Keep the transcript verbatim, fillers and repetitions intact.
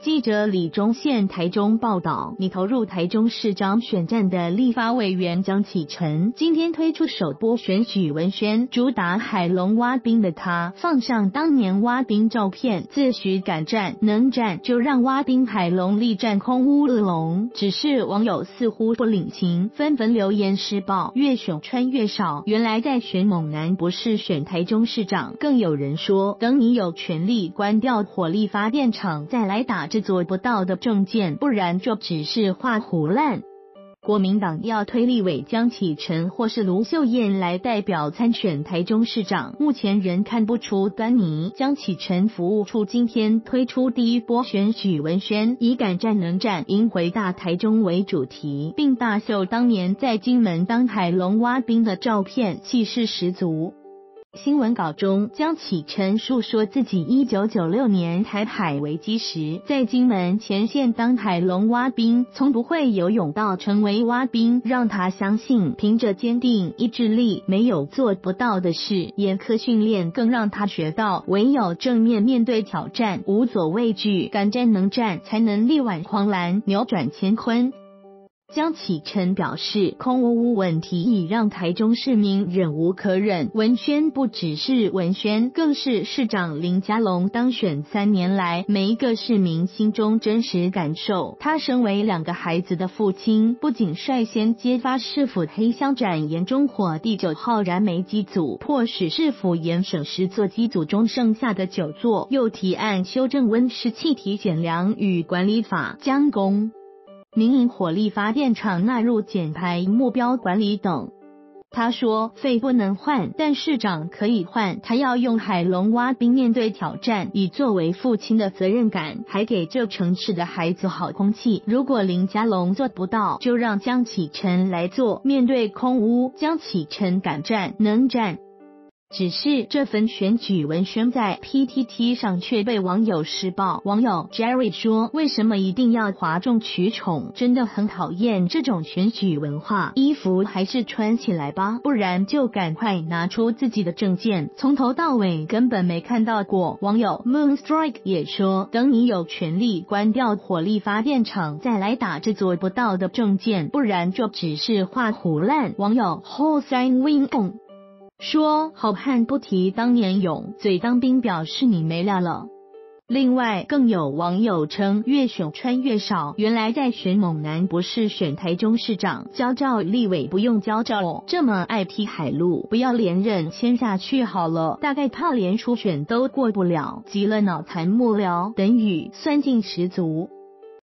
记者李忠宪台中报道，拟投入台中市长选战的立法委员江启臣今天推出首波选举文宣，主打海龙挖冰的他放上当年挖冰照片，自诩敢战能战，就让挖冰海龙力战空屋恶龙。只是网友似乎不领情，纷纷留言施暴，越选穿越少，原来在选猛男不是选台中市长。更有人说，等你有权力关掉火力发电厂再来打这做不到的政见，不然就只是画虎烂。国民党要推立委江启臣或是卢秀燕来代表参选台中市长，目前仍看不出端倪。江启臣服务处今天推出第一波选举文宣，以敢战能战赢回大台中为主题，并大秀当年在金门当海龙挖冰的照片，气势十足。新闻稿中，江启臣述说自己一九九六年台海危机时，在金门前线当海龙挖冰，从不会游泳到成为挖冰，让他相信凭着坚定意志力没有做不到的事。严苛训练更让他学到，唯有正面面对挑战，无所畏惧，敢战能战，才能力挽狂澜，扭转乾坤。江启臣表示，空屋屋问题已让台中市民忍无可忍。文宣不只是文宣，更是市长林佳龙当选三年来每一个市民心中真实感受。他身为两个孩子的父亲，不仅率先揭发市府黑箱展延中火第九号燃煤机组，迫使市府严省十座机组中剩下的九座，又提案修正温室气体检量与管理法，将公民营火力发电厂纳入减排目标管理等。他说，肺不能换，但市长可以换。他要用海龙挖冰面对挑战，以作为父亲的责任感，还给这城市的孩子好空气。如果林佳龙做不到，就让江启臣来做。面对空污，江启臣敢战能战。只是这份选举文宣在 P T T 上却被网友施暴。网友 Jerry 说，为什么一定要哗众取宠？真的很讨厌这种选举文化，衣服还是穿起来吧，不然就赶快拿出自己的证件，从头到尾根本没看到过。网友 Moonstrike 也说，等你有权力关掉火力发电厂再来打这做不到的政见，不然就只是画虎烂。网友 Hossein Wing 说，好汉不提当年勇，嘴当兵表示你没料了。另外，更有网友称，越选穿越少，原来在选猛男不是选台中市长，交照立委不用交照哦，这么爱批海陆，不要连任签下去好了，大概怕连初选都过不了，急了脑残幕僚，等语酸劲十足。